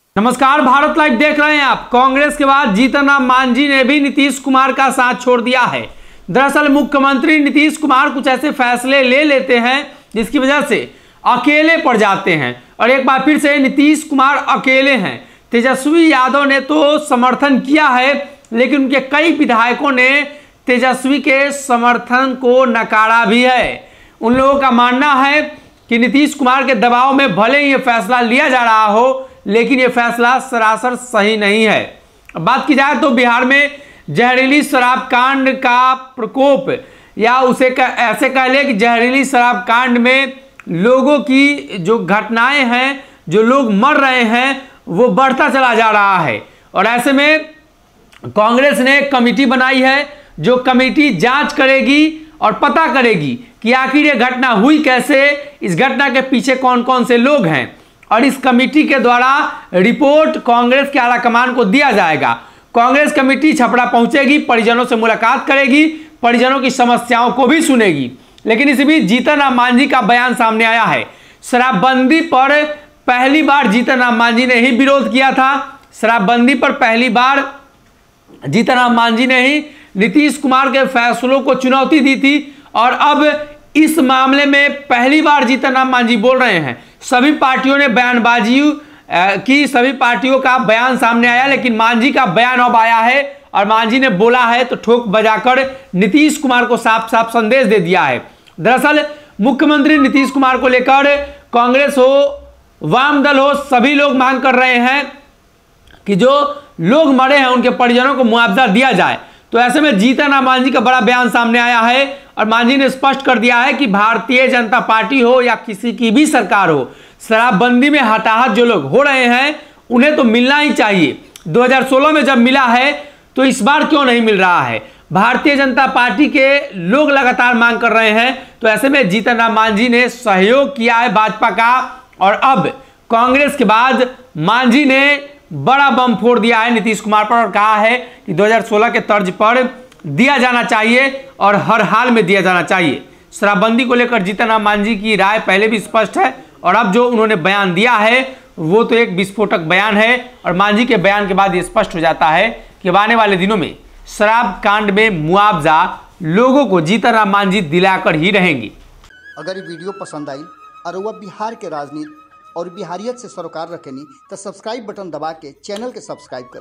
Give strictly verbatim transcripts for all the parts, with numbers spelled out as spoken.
नमस्कार, भारत लाइव देख रहे हैं आप। कांग्रेस के बाद जीतन राम मांझी ने भी नीतीश कुमार का साथ छोड़ दिया है। दरअसल मुख्यमंत्री नीतीश कुमार कुछ ऐसे फैसले ले लेते हैं जिसकी वजह से अकेले पड़ जाते हैं और एक बार फिर से नीतीश कुमार अकेले हैं। तेजस्वी यादव ने तो समर्थन किया है, लेकिन उनके कई विधायकों ने तेजस्वी के समर्थन को नकारा भी है। उन लोगों का मानना है कि नीतीश कुमार के दबाव में भले ही ये फैसला लिया जा रहा हो, लेकिन ये फैसला सरासर सही नहीं है। अब बात की जाए तो बिहार में जहरीली शराब कांड का प्रकोप, या उसे कर, ऐसे कह ले कि जहरीली शराब कांड में लोगों की जो घटनाएं हैं, जो लोग मर रहे हैं, वो बढ़ता चला जा रहा है। और ऐसे में कांग्रेस ने कमेटी बनाई है, जो कमेटी जांच करेगी और पता करेगी कि आखिर ये घटना हुई कैसे, इस घटना के पीछे कौन कौन से लोग हैं। और इस कमेटी के द्वारा रिपोर्ट कांग्रेस के आलाकमान को दिया जाएगा। कांग्रेस कमेटी छपरा पहुंचेगी, परिजनों से मुलाकात करेगी, परिजनों की समस्याओं को भी सुनेगी। लेकिन इसी बीच जीतन राम मांझी का बयान सामने आया है। शराबबंदी पर पहली बार जीतन राम मांझी ने ही विरोध किया था। शराबबंदी पर पहली बार जीतन राम मांझी ने ही नीतीश कुमार के फैसलों को चुनौती दी थी, और अब इस मामले में पहली बार जीतन राम मांझी बोल रहे हैं। सभी पार्टियों ने बयानबाजी की, सभी पार्टियों का बयान सामने आया, लेकिन मांझी का बयान अब आया है और मांझी ने बोला है तो ठोक बजाकर नीतीश कुमार को साफ साफ संदेश दे दिया है। दरअसल मुख्यमंत्री नीतीश कुमार को लेकर कांग्रेस हो, वाम दल हो, सभी लोग मांग कर रहे हैं कि जो लोग मरे हैं उनके परिजनों को मुआवजा दिया जाए। तो ऐसे में जीतन राम मांझी का बड़ा बयान सामने आया है और मांझी ने स्पष्ट कर दिया है कि भारतीय जनता पार्टी हो या किसी की भी सरकार हो, शराबबंदी में हताहत जो लोग हो रहे हैं उन्हें तो मिलना ही चाहिए। दो हज़ार सोलह में जब मिला है तो इस बार क्यों नहीं मिल रहा है? भारतीय जनता पार्टी के लोग लगातार मांग कर रहे हैं। तो ऐसे में जीतन राम मांझी ने सहयोग किया है भाजपा का, और अब कांग्रेस के बाद मांझी ने बड़ा बम फोड़ दिया है नीतीश कुमार पर और कहा है कि दो हज़ार सोलह के तर्ज पर दिया जाना चाहिए और हर हाल में दिया जाना चाहिए। शराबबंदी को लेकर जीतन राम मांझी की राय पहले भी स्पष्ट है, और अब जो उन्होंने बयान दिया है वो तो एक विस्फोटक बयान है। और मांझी के बयान के बाद ये स्पष्ट हो जाता है कि आने वाले दिनों में शराब कांड में मुआवजा लोगों को जीतन राम मांझी दिलाकर ही रहेंगी। अगर ये वीडियो पसंद आई और वह बिहार के राजनीति और बिहारियत से सरोकार रखेनी तो सब्सक्राइब बटन दबा के चैनल के सब्सक्राइब कर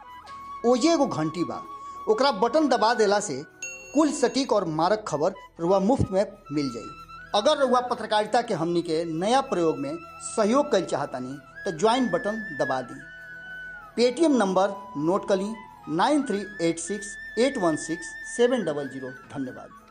ली। ओजे एगो घंटी बा, ओकरा बटन दबा देला से कुल सटीक और मारक खबर रुआ मुफ्त में मिल जाई। अगर रुआ पत्रकारिता के हमनी के नया प्रयोग में सहयोग कर चाहतानी तो ज्वाइन बटन दबा दी। पेटीएम नंबर नोट कर ली nine three eight six eight one six seven double zero. धन्यवाद।